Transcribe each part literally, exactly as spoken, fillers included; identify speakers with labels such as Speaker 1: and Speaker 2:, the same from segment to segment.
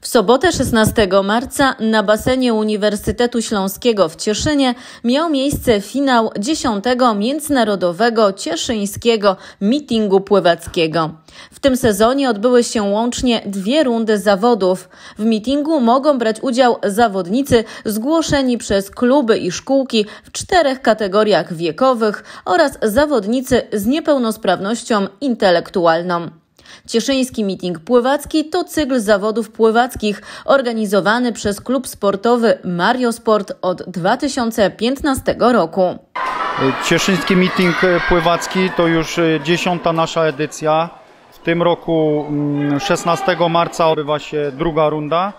Speaker 1: W sobotę szesnastego marca na basenie Uniwersytetu Śląskiego w Cieszynie miał miejsce finał dziesiątego Międzynarodowego Cieszyńskiego Meetingu Pływackiego. W tym sezonie odbyły się łącznie dwie rundy zawodów. W meetingu mogą brać udział zawodnicy zgłoszeni przez kluby i szkółki w czterech kategoriach wiekowych oraz zawodnicy z niepełnosprawnością intelektualną. Cieszyński Meeting Pływacki to cykl zawodów pływackich organizowany przez klub sportowy Mariosport od dwa tysiące piętnastego roku.
Speaker 2: Cieszyński Meeting Pływacki to już dziesiąta nasza edycja. W tym roku szesnastego marca odbywa się druga runda.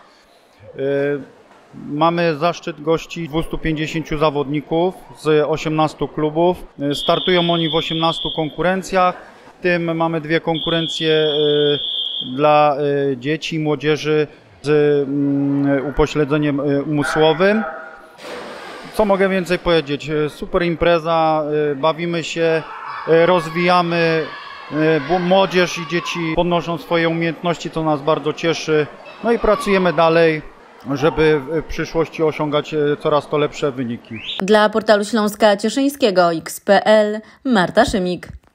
Speaker 2: Mamy zaszczyt gościć dwieście pięćdziesiąt zawodników z osiemnastu klubów. Startują oni w osiemnastu konkurencjach. W tym mamy dwie konkurencje dla dzieci i młodzieży z upośledzeniem umysłowym. Co mogę więcej powiedzieć? Super impreza, bawimy się, rozwijamy. Młodzież i dzieci podnoszą swoje umiejętności, co nas bardzo cieszy. No i pracujemy dalej, żeby w przyszłości osiągać coraz to lepsze wyniki.
Speaker 1: Dla portalu Śląska Cieszyńskiego X kropka P L Marta Szymik.